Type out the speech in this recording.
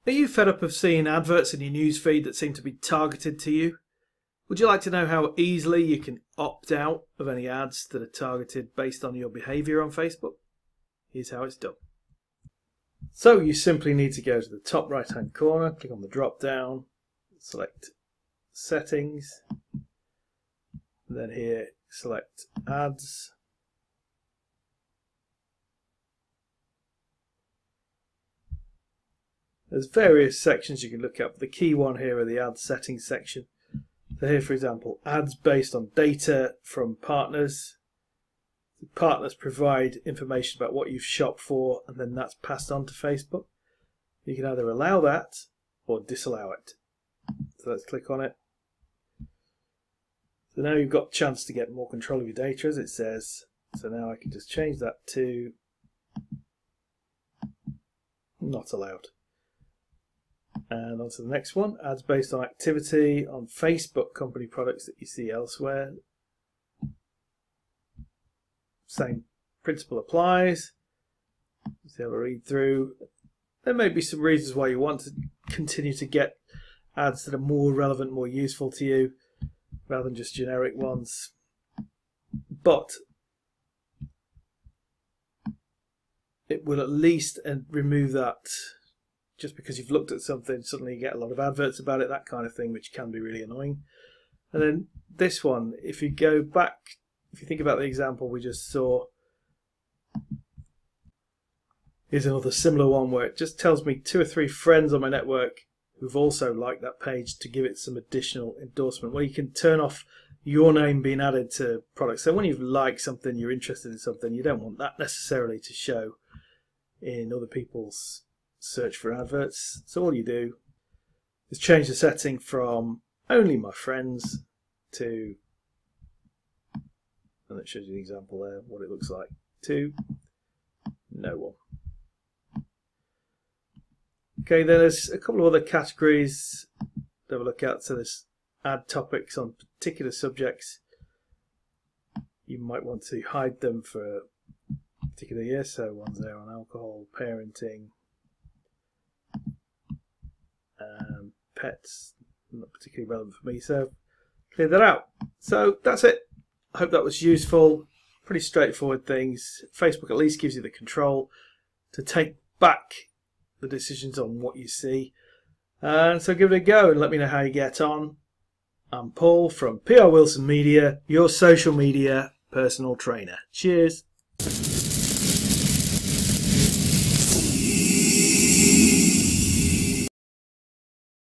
Are you fed up of seeing adverts in your newsfeed that seem to be targeted to you? Would you like to know how easily you can opt out of any ads that are targeted based on your behaviour on Facebook? Here's how it's done. So you simply need to go to the top right hand corner, click on the drop down, select settings, and then here select ads. There's various sections you can look at, but the key one here are the ad settings section. So here, for example, ads based on data from partners. The partners provide information about what you've shopped for, and then that's passed on to Facebook. You can either allow that or disallow it. So let's click on it. So now you've got a chance to get more control of your data, as it says. So now I can just change that to not allowed. And on to the next one, ads based on activity on Facebook company products that you see elsewhere. Same principle applies. Let's have a read through. There may be some reasons why you want to continue to get ads that are more relevant, more useful to you, rather than just generic ones. But it will at least remove that. Just because you've looked at something, suddenly you get a lot of adverts about it, that kind of thing, which can be really annoying. And then this one, if you go back, if you think about the example we just saw, here's another similar one where it just tells me 2 or 3 friends on my network who've also liked that page to give it some additional endorsement, where you can turn off your name being added to products. So when you've liked something, you're interested in something, you don't want that necessarily to show in other people's search for adverts. So all you do is change the setting from only my friends to, and it shows you an example there what it looks like, to no one. Okay, then there's a couple of other categories to have a look at. So there's ad topics on particular subjects. You might want to hide them for a particular year. So one's there on alcohol, parenting, pets, not particularly relevant for me, so clear that out. So that's it. I hope that was useful. Pretty straightforward things. Facebook at least gives you the control to take back the decisions on what you see. And so give it a go and let me know how you get on. I'm Paul from PR Wilson Media, your social media personal trainer. Cheers.